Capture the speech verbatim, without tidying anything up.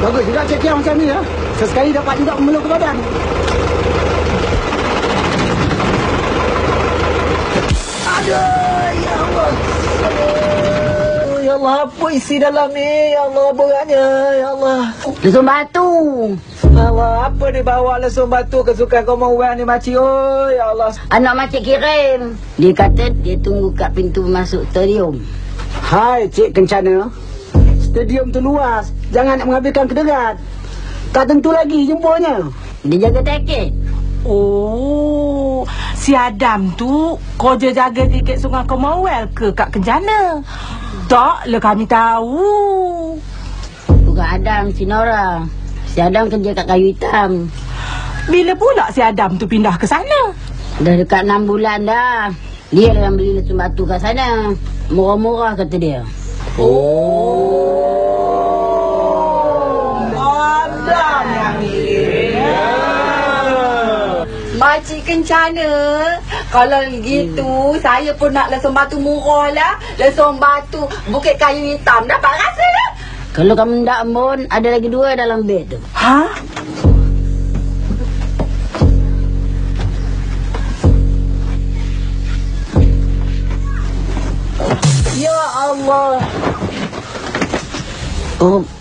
Bagus juga cik Kiam macam ni ya. Sesekali dapat juga memeluk ke badan. Aduh, ya Allah. Aduh, ya Allah, apa isi dalam ni? Ya Allah, beratnya. Ya Allah. Lesung batu. Allah, apa dia bawa lesung batu kesukaan Commonwealth ni, makcik? Oh, ya Allah. Anak makcik kirim. Dia kata dia tunggu kat pintu masuk stadium. Hai, Cik Kencana. Stadium tu luas. Jangan nak menghabiskan kederat. Tak tentu lagi jumpanya. Dia jaga tiket. Oh, si Adam tu kerja jaga tiket Sungai Commonwealth ke Kak Kencana? Tak lah kami tahu. Bukan Adam, si Nora. Si Adam kerja kat kayu hitam. Bila pula si Adam tu pindah ke sana? Dah dekat enam bulan dah. Dia lah yang beli lesung batu kat sana. Murah-murah kata dia. Oh, Adam yang ini. Makcik Kencana, kalau gitu saya pun nak lesung batu murah lah. Lesung batu Bukit Kayu Hitam. Dapat rasa tak? Kalau kamu tak pun, ada lagi dua dalam beg tu. Ha? Ya Allah. Oh,